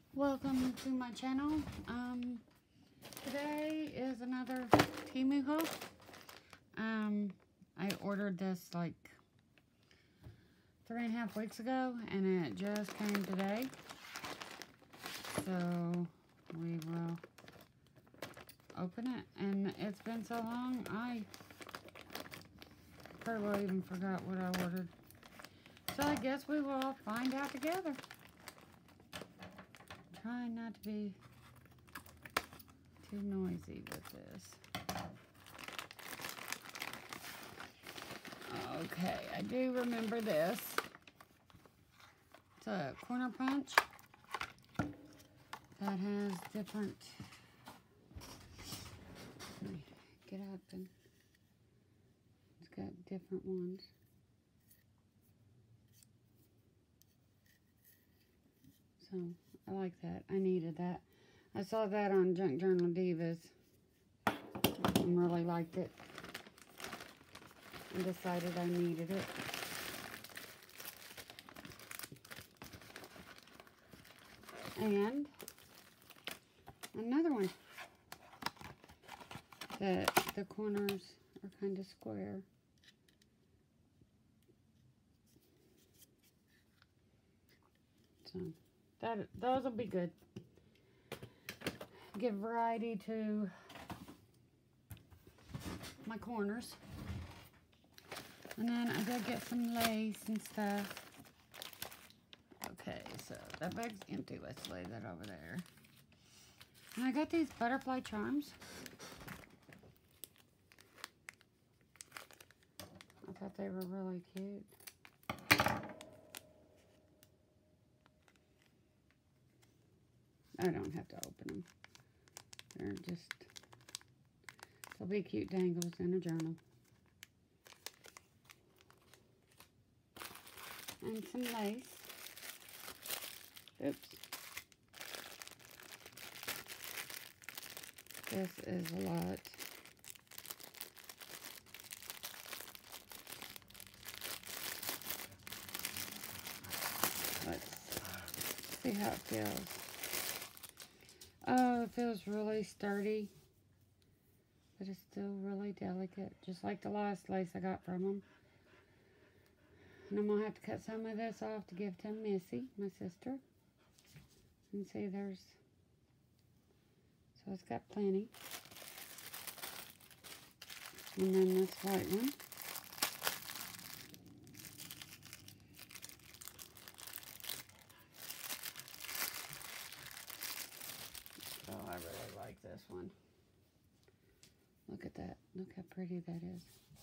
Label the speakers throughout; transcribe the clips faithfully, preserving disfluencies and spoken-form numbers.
Speaker 1: Welcome to my channel. Um, today is another Temu haul. Um, I ordered this like three and a half weeks ago, and it just came today. So we will open it, and it's been so long, I pretty well even forgot what I ordered. So I guess we will all find out together. Trying not to be too noisy with this. Okay, I do remember this. It's a corner punch that has different, get up and it's got different ones. So I like that. I needed that. I saw that on Junk Journal Divas and really liked it. And decided I needed it. And another one. The, the corners are kind of square. So that those will be good. Give variety to my corners. And then I did get some lace and stuff. Okay, so that bag's empty. Let's lay that over there. And I got these butterfly charms. I thought they were really cute. I don't have to open them. They're just, they'll be cute dangles in a journal. And some lace. Oops. This is a lot. Let's see how it feels. Oh, it feels really sturdy, but it's still really delicate, just like the last lace I got from them. And I'm going to have to cut some of this off to give to Missy, my sister. And see, there's, so it's got plenty. And then this white one. Oh, I really like this one. Look at that. Look how pretty that is.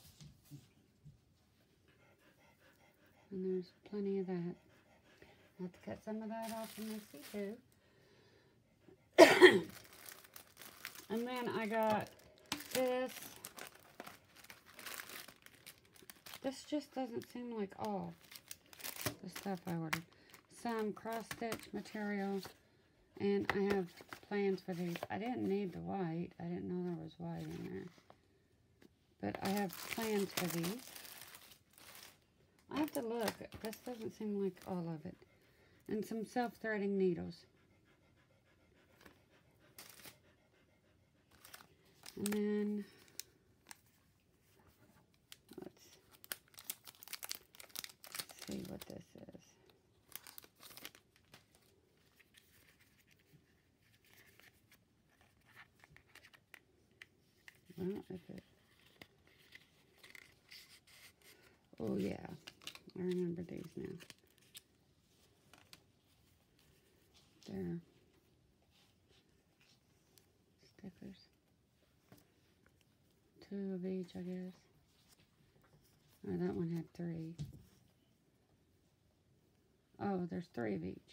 Speaker 1: And there's plenty of that. I have to cut some of that off for Missy too. And then I got this. This just doesn't seem like all the stuff I ordered. Some cross-stitch material. And I have plans for these. I didn't need the white. I didn't know there was white in there. But I have plans for these. I have to look. This doesn't seem like all of it. And some self-threading needles. And then let's see what this is. Well, if it, oh yeah, I remember these now. They're stickers. Two of each, I guess. Oh, that one had three. Oh, there's three of each.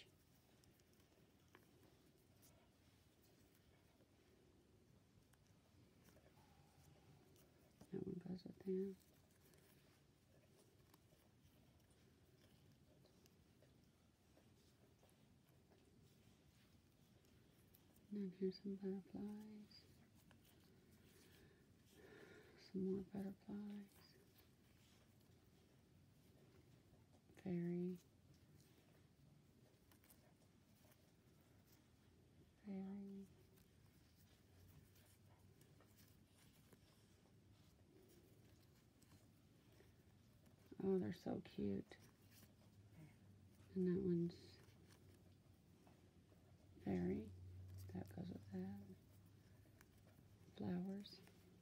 Speaker 1: That one goes with them. And then here's some butterflies. Some more butterflies. Fairy. Oh, they're so cute. And that one's fairy. That goes with that. Flowers.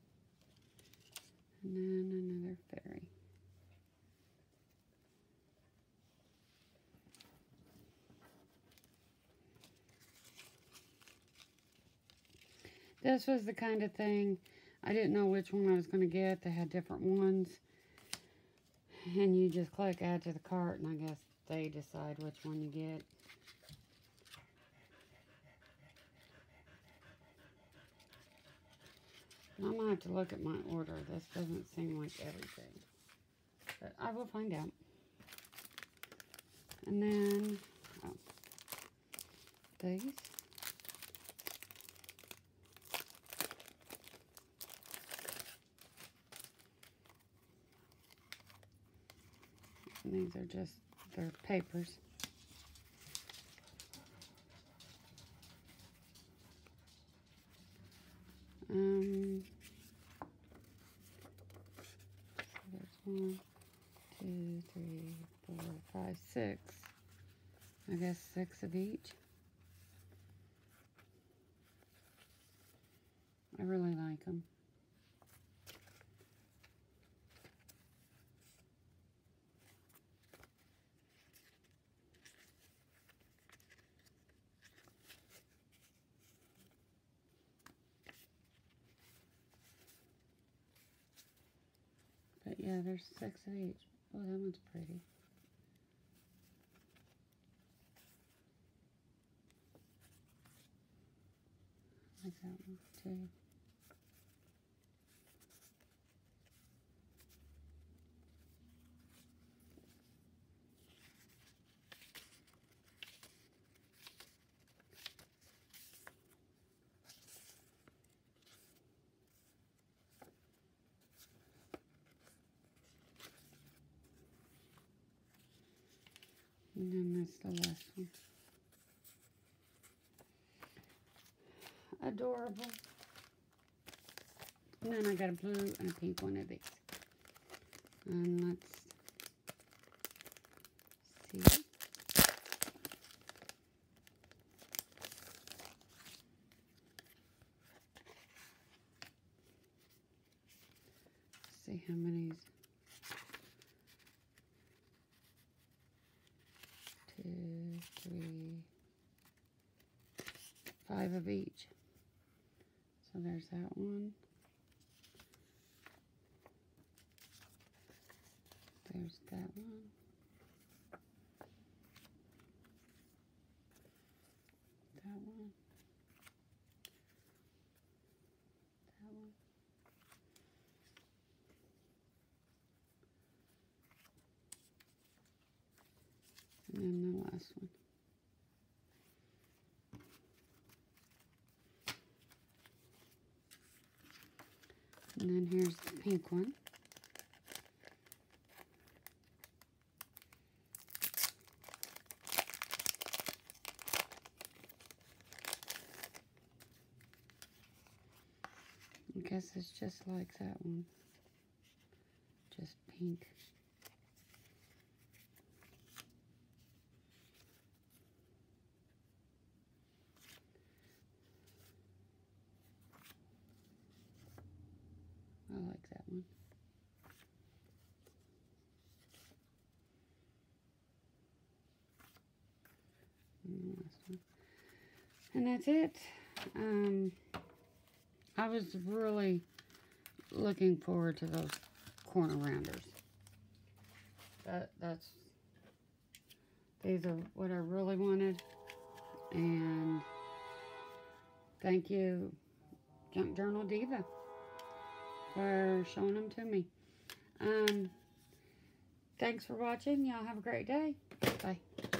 Speaker 1: And then another fairy. This was the kind of thing, I didn't know which one I was going to get. They had different ones. And you just click add to the cart, and I guess they decide which one you get. I might have to look at my order. This doesn't seem like everything. But I will find out. And then, oh, these. And these are just, they're papers. Um, so there's one, two, three, four, five, six. I guess six of each. I really like them. But yeah, there's six of each. Oh, that one's pretty. I like that one too. And then that's the last one. Adorable. And then I got a blue and a pink one of these. And let's see. See how many's. Two, three, five of each. So there's that one. There's that one. That one. That one. And then the last one. And then here's the pink one. I guess it's just like that one. Just pink. I like that one. And the last one. And that's it. Um, I was really looking forward to those corner rounders. That that's these are what I really wanted. And thank you, Junk Journal Diva, for showing them to me. Um, thanks for watching. Y'all have a great day. Bye.